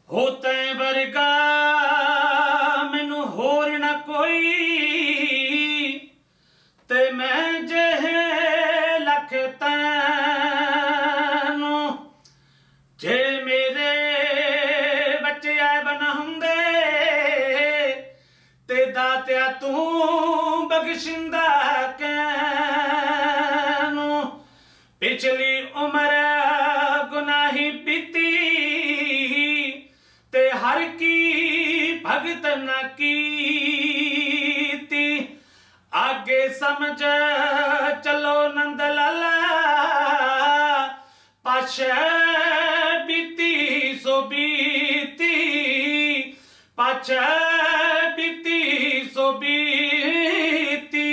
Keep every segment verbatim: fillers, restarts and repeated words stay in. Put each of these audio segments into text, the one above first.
हो तैं वर्गा मैनू होर ना कोई ते मैं जेहे लख तैनू जे मेरे बच्चे ऐ बना हुंदे ते दात्या तू बख्शिंदा कैनू पिछली उम्र गुनाही पीती ते हर की भगत न कीती आगे समझ चलो नंद लाला पाशे बीती सो बीती पाशे बीती सो बीती।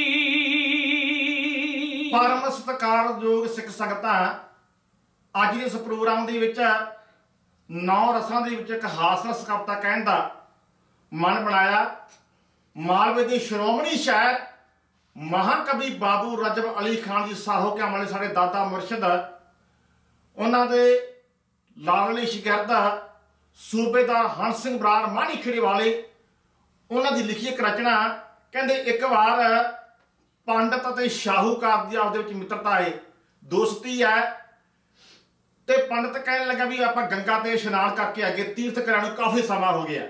परम सत्कारयोग सिख संगतां अज इस प्रोग्राम दे विच नौ रसां दे विच एक हास-रस कविता कहण दा मन बनाया। मालवे के श्रोमणी शायर महाकवि बाबू रजब अली खान जी साहोक्या वाले साडे दादा मुर्शद उन्हां दे लाडले शिगिरद सूबेदार हंस सिंह बराड़ माणी खेड़े वाले उन्हां दी लिखी एक रचना कहंदे एक बार पंडित ते शाहूकार दी आपदे विच मित्रता है, दोस्ती है। ते पंडित कहने लगा भी आप गंगा ते इशनान करके आगे तीर्थ कराने काफी समा हो गया।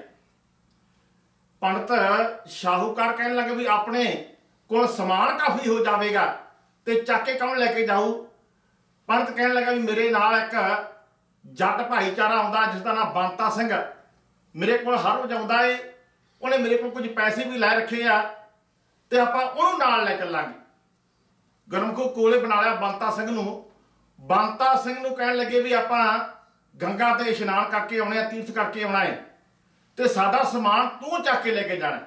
पंडित शाहूकार कहने लगे भी अपने को समान काफी हो जाएगा ते चाके कौन लेके जाऊ। पंडित कहने लगा भी मेरे नाल एक जट भाईचारा आउंदा जिसका नाम बंता सिंह मेरे को हर रोज आउंदा है, उन्हें मेरे को कुछ पैसे भी लै रखे आ ते आपां उहनूं नाल लै चलांगे। गरमखू कोले बना लिया बंता सिंह नूं। बंता सिंह नूं कहण लगे भी आपां गंगा ते इशनान करके आउणे तीर्थ करके आउणा है ते साडा समान तू चक के लेके जाना।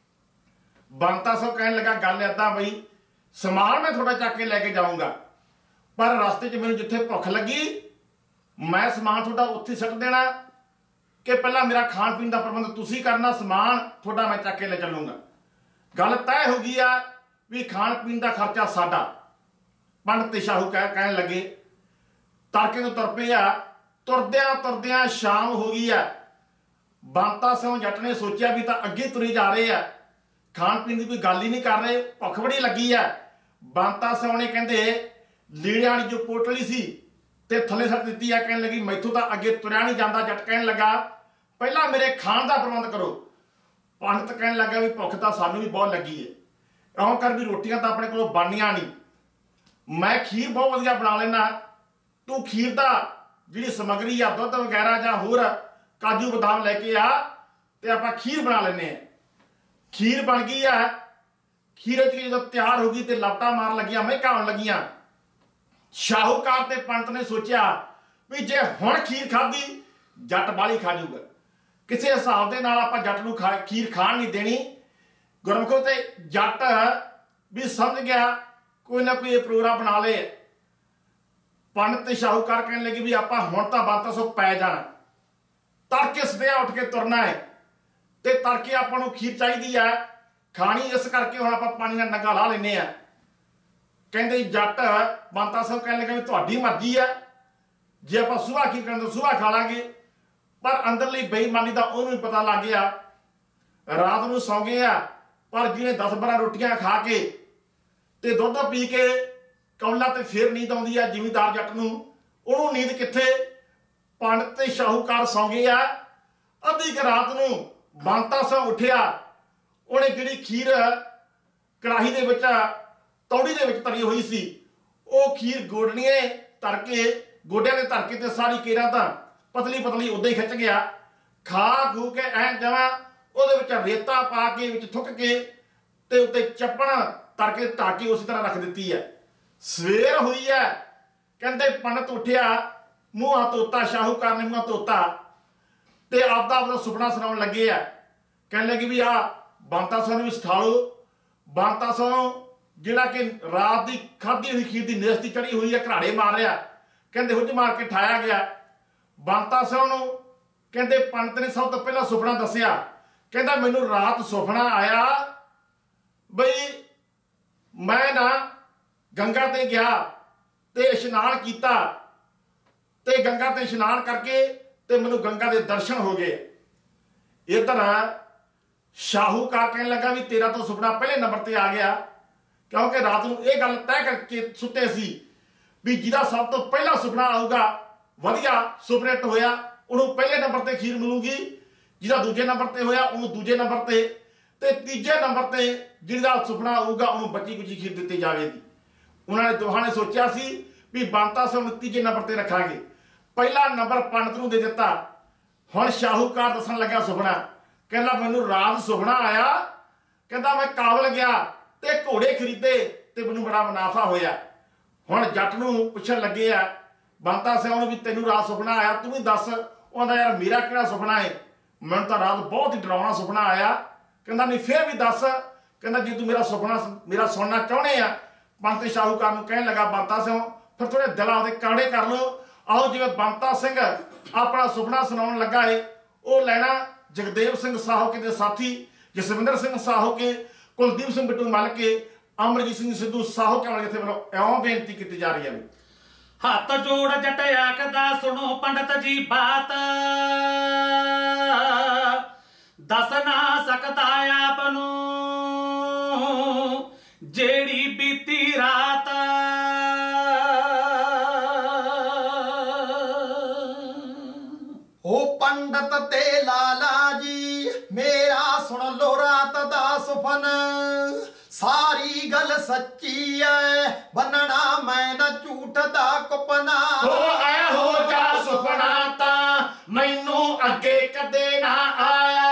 बंता सिंह कहण लगा गल इदां बई समान मैं थोड़ा चक के लेके जाऊंगा पर रस्ते च मैनूं जिथे भुख लगी मैं समान थोड़ा उत्थे सट देना कि पहला मेरा खाण पीण दा प्रबंध तुसी करना, समान थोड़ा मैं चक के ले चलूंगा। गल तय हो गई आ भी खाण पीण दा खर्चा साडा। पंडित ते शाहूकार कहण लगे तड़के तो तुर पे आ, तुरद्या तुरद्या शाम हो गई है। बंता सिंह जट ने सोचा भी तो अगे तुरे जा रहे हैं, खाण पीण की कोई गल ही नहीं कर रहे, भुख बड़ी लगी है। बंता सिंह ने कहते लीड़ियां वाली जो पोटली सी ते थले सट दी है, कहने लगी मैथों तो अगे तुरया नहीं जाता। जट कहने लगा पहला मेरे खाण का प्रबंध करो। पंडित कहने लगा भी भुख तो सानू भी बहुत लगी है, इउं कर भी रोटियां तो अपने को बननियां नहीं, मैं खीर बहुत वधिया बना लेना, तू खीर का जी समग्री आ दुध वगैरह जां होर काजू बदाम लैके आ ते आपां खीर बना लेने। खीर बन गई है। खीर जो तैयार हो गई तो लपटा मार लगियां महका आउण लगियां। शाहूकार ते पंडित ने सोचा भी जे हुण खीर खाधी जट बाली खा जूगा, किसी हिसाब के नाल आपां जट नूं खा खीर खाण नहीं देनी। गुरमुखो ते जट भी समझ गया कोई ना कोई प्रोग्राम बना ले। पंडित ते शाहूकार कहने लगे भी आपां हुण तां बंता सौ पै जाना, तड़के सवेरा उठ के तुरना है ते तड़के आपां नूं खीर चाहिदी है खानी, इस करके हुण आपां पानी नाल नंगा ला लैने आ। कहंदे जट बंता सिंह कहने लगे भी तुहाडी मर्जी है, जे आपां सुबह खीर खानी तो सुबह खा लांगे। पर अंदरली बेईमानी दा उहनूं पता लग गया। रात नूं सौ गए आ पर जिहने दस बारह रोटियां खा के ते दुध पी के कौला ते फिर नींद आउंदी है जिमीदार जट नूं, उहनूं नींद कित्थे। पंडित ते शाहूकार सौ गए आ। अद्धी क रात नूं बंता सिंह उठिया, उहने जिहड़ी खीर कड़ाही दे विच तौड़ी दे विच तरी हुई सी वो खीर गोडणीए धर के गोडियां ते धर के ते सारी केरा तां पतली पतली उदां ही खिच गया। खा खू के ऐन जमा ਉਹਦੇ ਵਿੱਚ रेता पा के ਵਿੱਚ थुक के ते उत्ते ਚੱਪਣ तर के टाके उस तरह रख दी है। सवेर हुई है, कहते पंडित उठिया मूँह धोता, शाहूकार ने मूँह धोता ते आपदा आपदा सुपना सुनाउण लगे है। कहने लगे भी आ बंता सिंह भी सिखा लो। बंता सिंह जिहड़ा कि रात की खाधी हुई खीर की नेस्ती चढ़ी हुई है घराड़े मार रहा, कहते हुज मार के ठाया गया। बंता सिंह नूं कहते पंडित ने सब तो पहला सुपना दसिया, कहता मैनू रात सुपना आया बई मैं ना गंगा ते गया ते इशनान किया ते गंगा ते इशनान करके ਤੇ ਮੈਨੂੰ ਗੰਗਾ ਦੇ ਦਰਸ਼ਨ ਹੋ ਗਏ। ਇਧਰ ਸ਼ਾਹੂਕਾਰ ਕਹਿਣ ਲੱਗਾ ਵੀ ਤੇਰਾ ਤਾਂ ਸੁਪਨਾ ਪਹਿਲੇ ਨੰਬਰ ਤੇ ਆ ਗਿਆ, ਕਿਉਂਕਿ ਰਾਤ ਨੂੰ ਇਹ ਗੱਲ ਤੈਅ ਕਰਕੇ ਸੁੱਤੇ ਸੀ ਵੀ ਜਿਹਦਾ ਸਭ ਤੋਂ ਪਹਿਲਾ ਸੁਪਨਾ ਆਊਗਾ ਵਧੀਆ ਸੁਪਨੇਟ ਹੋਇਆ ਉਹਨੂੰ ਪਹਿਲੇ ਨੰਬਰ ਤੇ ਖੀਰ ਮਿਲੂਗੀ, ਜਿਹਦਾ ਦੂਜੇ ਨੰਬਰ ਤੇ ਹੋਇਆ ਉਹਨੂੰ ਦੂਜੇ ਨੰਬਰ ਤੇ, ਤੇ ਤੀਜੇ ਨੰਬਰ ਤੇ ਜਿਹਦਾ ਸੁਪਨਾ ਆਊਗਾ ਉਹਨੂੰ ਬੱਚੀ ਕੁਚੀ ਖੀਰ ਦਿੱਤੀ ਜਾਵੇਗੀ। ਉਹਨਾਂ ਨੇ ਦੋਹਾਂ ਨੇ ਸੋਚਿਆ ਸੀ ਵੀ ਬੰਤਾ ਸਿੰਘ ਨੂੰ ਤੀਜੇ ਨੰਬਰ ਤੇ ਰੱਖਾਂਗੇ। ਪਹਿਲਾ ਨੰਬਰ ਪੰਡਤ ਨੂੰ ਦੇ ਦਿੱਤਾ। ਹੁਣ ਸ਼ਾਹੂਕਾਰ ਦੱਸਣ ਲੱਗਾ ਸੁਪਨਾ, ਕਹਿੰਦਾ ਮੈਨੂੰ ਰਾਤ ਸੁਪਨਾ ਆਇਆ, ਕਹਿੰਦਾ ਮੈਂ ਕਾਬਲ ਗਿਆ ਤੇ ਘੋੜੇ ਖਰੀਦੇ ਤੇ ਮੈਨੂੰ ਬੜਾ ਮੁਨਾਫਾ ਹੋਇਆ। ਹੁਣ ਜੱਟ ਨੂੰ ਪੁੱਛਣ ਲੱਗੇ ਆ ਬੰਤਾ ਸਿੰਘ ਨੂੰ ਵੀ ਤੈਨੂੰ ਰਾਤ ਸੁਪਨਾ ਆਇਆ, ਤੂੰ ਵੀ ਦੱਸ। ਉਹਦਾ ਯਾਰ ਮੇਰਾ ਕਿਹੜਾ ਸੁਪਨਾ ਹੈ, ਮੈਨੂੰ ਤਾਂ ਰਾਤ ਬਹੁਤ ਹੀ ਡਰਾਉਣਾ ਸੁਪਨਾ ਆਇਆ। ਕਹਿੰਦਾ ਨਹੀਂ ਫਿਰ ਵੀ ਦੱਸ। ਕਹਿੰਦਾ ਜੇ ਤੂੰ ਮੇਰਾ ਸੁਪਨਾ ਮੇਰਾ ਸੁਣਨਾ ਚਾਹੁੰਦੇ ਆ। ਬੰਤੇ ਸ਼ਾਹੂਕਾਰ ਨੂੰ ਕਹਿਣ ਲੱਗਾ ਬੰਤਾ ਸਿੰਘ ਫਿਰ ਥੋੜੇ ਦਿਲਾਂ ਉਹਦੇ ਕਾੜੇ ਕਰ ਲਓ। ਆਓ ਜਿਵੇਂ ਬੰਤਾ ਸਿੰਘ ਆਪਣਾ ਸੁਪਨਾ ਸੁਣਾਉਣ ਲੱਗਾ ਏ, ਉਹ ਲੈਣਾ ਜਗਦੇਵ ਸਿੰਘ ਸਾਹੋਕੇ ਦੇ ਸਾਥੀ ਜਸਵਿੰਦਰ ਸਿੰਘ ਸਾਹੋਕੇ, ਕੁਲਦੀਪ ਸਿੰਘ ਬਿੱਟੂ ਮੱਲ ਕੇ, ਅਮਰਜੀਤ ਸਿੰਘ ਸਿੱਧੂ ਸਾਹੋਕੇ ਵਾਲੇ ਇੱਥੇ ਵੱਲੋਂ ਇਉਂ ਬੇਨਤੀ ਕੀਤੀ ਜਾ ਰਹੀ ਹੈ ਵੀ ਹੱਥ ਜੋੜ ਜੱਟ ਆਖਦਾ ਸੁਣੋ ਪੰਡਤ ਜੀ ਬਾਤ, ਦੱਸ ਨਾ ਸਕਦਾ ਆਪ ਨੂੰ ਜਿਹੜੀ ਬੀਤੀ ਰਾਤ। ਉਹ ਪੰਡਤ ਤੇ ਲਾਲਾ ਜੀ ਮੇਰਾ ਸੁਣ ਲੋ ਰਾਤ ਦਾ ਸੁਪਨ, ਸਾਰੀ ਗੱਲ ਸੱਚੀ ਐ ਬੰਨਣਾ ਮੈਂ ਨਾ ਝੂਠ ਦਾ ਕੁਪਨਾ। ਉਹ ਇਹੋ ਜਿਹਾ ਸੁਪਨਾ ਤਾਂ ਮੈਨੂੰ ਅੱਗੇ ਕਦੇ ਨਾ ਆਇਆ,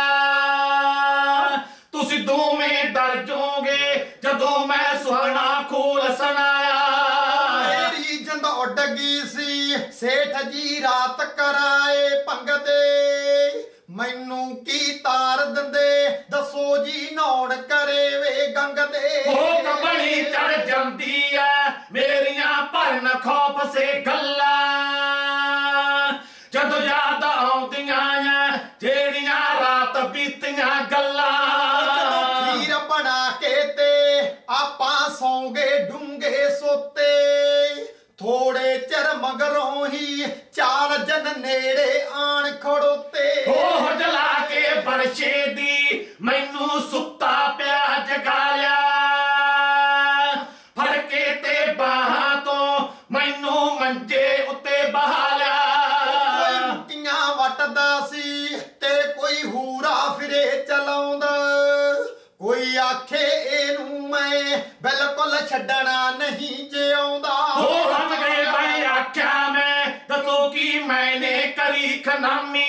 ਤੁਸੀਂ ਦੋਵੇਂ ਡਰ ਜਾਓਗੇ ਜਦੋਂ ਮੈਂ ਸੁਪਨਾ ਖੋਲ ਸੁਣਾਇਆ। ਮੇਰੀ ਜਿੰਦ ਉੱਡ ਗਈ ਸੀ ਸੇਠ ਜੀ ਰਾਤ ਕਰਾਏ ਭੰਗ ਦੇ, ਮੈਨੂੰ ਕੀ ਤਾਰ ਦਿੰਦੇ ਦੱਸੋ ਜੀ ਨੌੜ ਕਰੇ ਵੇ ਗੰਗ ਦੇ। ਉਹ ਕੰਬਣੀ ਚੜ ਜਾਂਦੀ ਐ ਮੇਰੀਆਂ ਭਰਨ ਖੌਫ ਸੇ ਗੱਲਾਂ, ਜਦੋਂ ਯਾਦ ਆਉਂਦੀਆਂ ਐ ਜਿਹੜੀਆਂ ਰਾਤ ਬੀਤੀਆਂ ਗੱਲਾਂ। ਖੀਰ ਬਣਾ ਕੇ ਤੇ ਆਪਾਂ ਸੌਂਗੇ ਡੂੰਗੇ ਸੋਤੇ, ਥੋੜੇ ਚਿਰ ਮਗਰੋਂ ਹੀ ਚਾਰ ਜਨ ਨੇੜੇ ਆਣ ਖੜੋਤੇ। ਉਹ ਜਲਾ ਕੇ ਬਰਸ਼ੇ ਦੀ ਮੈਨੂੰ ਸੁੱਤਾ ਪਿਆ ਜਗਾ ਲਿਆ, ਫੜ ਕੇ ਤੇ ਬਾਹਾਂ ਤੋਂ ਮੈਨੂੰ ਮੰਜੇ ਉੱਤੇ ਬਹਾ ਲਿਆ। ਕੋਈ ਮੁੱਕੀਆਂ ਵੱਟਦਾ ਸੀ ਤੇ ਕੋਈ ਹੂਰਾ ਫਿਰੇ ਚਲਾਉਂਦਾ, ਕੋਈ ਆਖੇ ਇਹਨੂੰ ਮੈਂ ਬਿਲਕੁਲ ਛੱਡਣਾ ਨਹੀਂ ਜਿਉਂਦਾ। ਉਹ ਹੱਥ ਗਏ ਮੈਂ ਆਖਿਆ ਮੈਂ ਦੱਸੋ ਕੀ ਮੈਨੇ ਕਰੀ ਖਨਾਮੀ,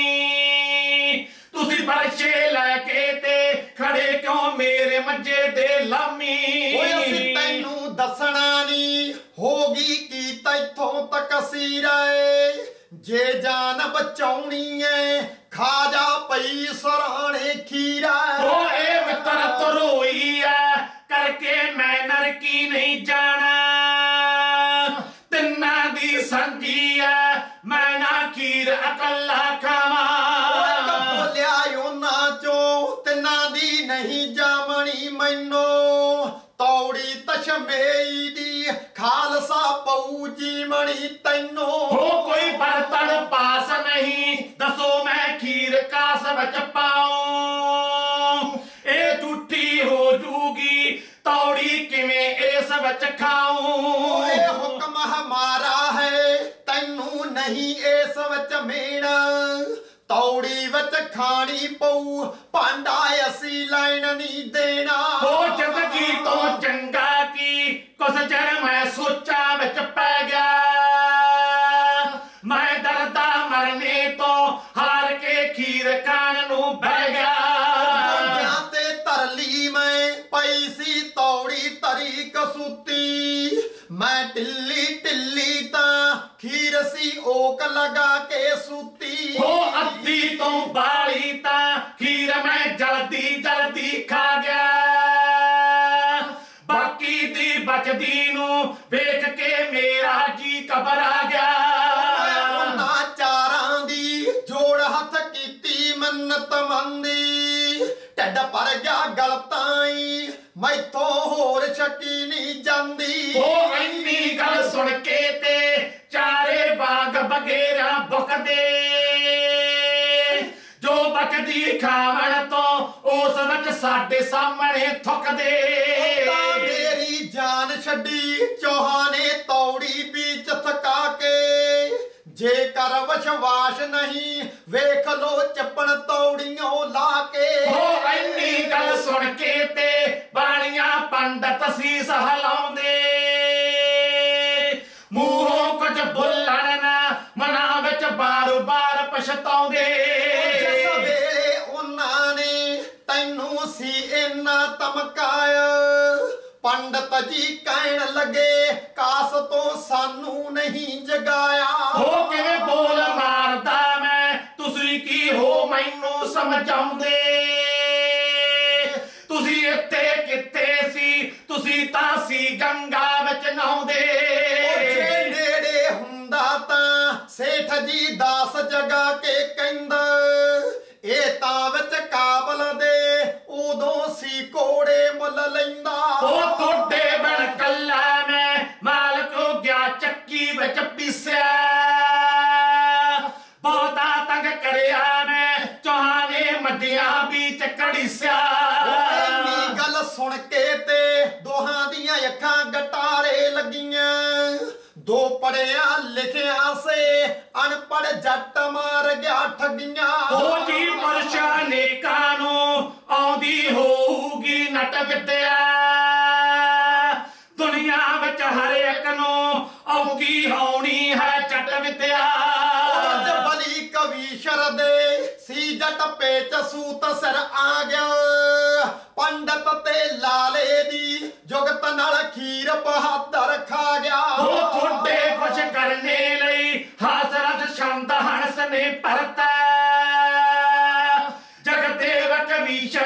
ਤੁਸੀਂ ਬਰਸ਼ੇ ਲੈ ਕੇ ਤੇ ਖੜੇ ਕਿਉਂ ਮੇਰੇ ਮੰਜੇ ਦੇ ਲਾਮੀ। ਓਏ ਅਸੀਂ ਤੈਨੂੰ ਦੱਸਣਾ ਨਹੀਂ ਹੋਗੀ ਕੀ ਤੈਥੋਂ ਤਕਸੀਰ ਏ, ਜੇ ਜਾਨ ਬਚਾਉਣੀ ਏ ਖਾ ਜਾ ਪਈ ਸਰਾਣੇ ਖੀਰਾ। ਉਹ ਇਹ ਮਿੱਤਰ ਤਰੋਈ ਐ ਕਰਕੇ ਮੈਂ ਨਰਕੀ ਨਹੀਂ ਜਾਣਾ, ਤਿੰਨਾਂ ਦੀ ਸੰਗੀ ਐ ਮੈਂ ਨਾ ਖੀਰ ਇਕੱਲਾ ਖਾਵਾਂ। ਬੋਲਿਆ ਉਹਨਾਂ ਚੋਂ ਤਿੰਨਾਂ ਦੀ ਨਹੀਂ ਜਾਮਣੀ ਮੈਨੂੰ, ਤੌੜੀ ਤਸ਼ਮੇਈ ਦੀ ਖਾਲਸਾ ਪਊ ਜੀਮਣੀ ਤੈਨੂੰ। ਹੋ ਕੋਈ ਬਰਤਨ ਪਾਸ ਨਹੀਂ ਦੱਸੋ ਮੈਂ ਖੀਰ ਕਾਸ ਵਿੱਚ ਪਾਉਂ, ਇਹ ਝੂਠੀ ਹੋ ਜੂਗੀ ਤੌੜੀ ਕਿਵੇਂ ਇਸ ਵਿੱਚ ਖਾਉਂ। ਇਹ ਹੁਕਮ ਹਮਾਰਾ ਹੈ ਤੈਨੂੰ ਨਹੀਂ ਇਸ ਵਿੱਚ ਮੇਣਾ, ਤੌੜੀ ਵਿੱਚ ਖਾਣੀ ਪਊ ਭਾਂਡਾ ਅਸੀਂ ਲੈਣ ਨਹੀਂ ਦੇਣਾ। ਉਹ ਜ਼ਿੰਦਗੀ ਤੋਂ ਚੰਗਾ ਕੀ ਕੁਛ ਚਿਰ ਮੈਂ ਸੋਚਾਂ ਵਿੱਚ ਪੈ ਗਿਆ, ਮੈਂ ਡਰਦਾ ਮਰਨੇ ਤੋਂ ਹਾਰ ਕੇ ਖੀਰ ਖਾਣ ਨੂੰ ਬਹਿ ਗਿਆ। ਗੋਡਿਆਂ ਤੇ ਤਰਲੀ ਮੈਂ ਪਈ ਸੀ ਤੌੜੀ ਤਰੀ ਕਸੂਤੀ, ਮੈਂ ਢਿੱਲੀ ਢਿੱਲੀ ਤਾਂ ਖੀਰ ਸੀ ਓਕ ਲਗਾ ਕੇ ਸੂਤੀ। ਉਹ ਅੱਧੀ ਤੋਂ ਬਾਲੀ ਤਾਂ ਖੀਰ ਮੈਂ ਜਲਦੀ ਜਲਦੀ ਖਾ ਗਿਆ, ਬਾਕੀ ਦੀ ਬਚਦੀ ਨੂੰ ਵੇਖ ਕੇ ਮੇਰਾ ਜੀ ਘਬਰਾ ਗਿਆ। ਉਹਨਾਂ ਚਾਰਾਂ ਦੀ ਜੋੜ ਹੱਥ ਕੀਤੀ ਮੰਨਤ ਮੰਦੀ, ਢਿੱਡ ਭਰ ਗਿਆ ਗਲ ਤਾਈ ਮੈਥੋਂ ਹੋਰ ਛਕੀ ਨਹੀਂ ਜਾਂਦੀ। ਉਹ ਇੰਨੀ ਗੱਲ ਸੁਣ ਕੇ ਤੇ ਚਾਰੇ ਬਾਗ ਬਗੇਰਾ ਬੁਕਦੇ, ਬਚਦੀ ਖਾਵਣ ਤੋਂ ਉਸ ਵਿੱਚ ਸਾਡੇ ਸਾਹਮਣੇ ਥੁੱਕਦੇ। ਮੇਰੀ ਜਾਨ ਛੱਡੀ ਚੋਹਾਂ ਨੇ ਤੌੜੀ ਵਿੱਚ ਥਕਾ ਕੇ। ਜੇਕਰ ਵਿਸ਼ਵਾਸ ਨਹੀਂ ਵੇਖ ਲੋ ਚੱਪਣ ਤੌੜੀਆਂ ਲਾ ਕੇ। ਉਹ ਇੰਨੀ ਗੱਲ ਸੁਣ ਕੇ ਤੇ ਬਾਣੀਆਂ ਪੰਡਤ ਸੀਸ ਹਿਲਾਉਂਦੇ। ਮੂੰਹੋਂ ਕੁਝ ਬੋਲਣ ਨਾ ਮਨਾਂ ਵਿੱਚ ਬਾਰ-ਬਾਰ ਪਛਤਾਉਂਦੇ। ਜਿਸ ਵੇਲੇ ਉਹਨਾਂ ਨੇ ਤੈਨੂੰ ਸੀ ਇੰਨਾ ਧਮਕਾਇਆ ਪੰਡਤ ਜੀ ਕਹਿਣ ਲੱਗੇ ਕਾਸ ਤੋਂ ਸਾਨੂੰ ਨਹੀਂ ਜਗਾਇਆ। ਉਹ ਕਿਵੇਂ ਬੋਲ ਮਾਰਦਾ ਮੈਂ ਤੁਸੀਂ ਕੀ ਹੋ ਮੈਨੂੰ ਸਮਝਾਉਂਦੇ। ਤੁਸੀਂ ਇੱਥੇ ਕਿੱਥੇ ਸੀ ਤੁਸੀਂ ਤਾਂ ਸੀ ਗੰਗਾ ਵਿੱਚ ਨਹਾਉਂਦੇ। ਜੇ ਨੇੜੇ ਹੁੰਦਾ ਤਾਂ ਸੇਠ ਜੀ ਦਾਸ ਜਗਾ ਕੇ ਕਹਿੰਦਾ ਇਹ ਤਾਂ ਵਿੱਚ ਕਾਬਲ ਦੇ ਉਦੋਂ ਸੀ ਕੋੜੇ ਮੁੱਲ ਲੈਂਦਾ। ਉਹ ਤੁਹਾਡੇ ਬਣ ਕੱਲਾ ਮੈਂ ਮਾਲਕ ਹੋ ਗਿਆ ਚੱਕੀ ਵਿੱਚ ਪੀਸਿਆ। ਬਹੁਤਾ ਤੰਗ ਕਰਿਆ ਮੈਂ ਚੌਹਾਂ ਨੇ ਮੱਝੀਆਂ ਵਿੱਚ ਘੜੀਸਿਆ। ਇੰਨੀ ਗੱਲ ਸੁਣ ਕੇ ਤੇ ਦੋਹਾਂ ਦੀਆਂ ਅੱਖਾਂ ਗਟਾਰੇ ਲੱਗੀਆਂ। ਦੋ ਪੜਿਆ ਲਿਖਿਆ ਸੇ ਅਨਪੜ ਜੱਟ ਮਾਰ ਗਿਆ ਠੱਗੀਆਂ। ਉਹ ਜੀ ਮਰਸ਼ਾ ਨੇਕਾਂ ਨੂੰ ਆਉਂਦੀ ਹੋਊਗੀ ਨਟ ਵਿਦਿਆ। ਦੁਨੀਆ ਵਿੱਚ ਹਰ ਇੱਕ ਨੂੰ ਔਗੀ ਹੋਣੀ ਹੈ ਜੱਟ ਵਿਦਿਆ। ਅੱਜ ਬਲੀ ਕਵੀਸ਼ਰ ਦੇ ਸੀ ਜੱਟ ਪੇਚ ਸੂਤ ਸਿਰ ਆ ਗਿਆ। ਪੰਡਤ ਤੇ ਲਾਲੇ ਦੀ ਜੁਗਤ ਨਾਲ ਖੀਰ ਬਹਾਦਰ ਖਾ ਗਿਆ। ਉਹ ਤੁਹਾਡੇ ਕੁਛ ਕਰਨੇ ਲਈ ਹਾਜ਼ਰਤ ਛੰਦ ਹੰਸ ਨੇ ਭਰਤਾ। ਜਗਤ ਦੇ ਵਿੱਚ ਵੀਸ਼ਰ